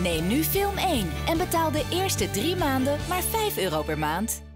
Neem nu Film 1 en betaal de eerste 3 maanden maar €5 per maand.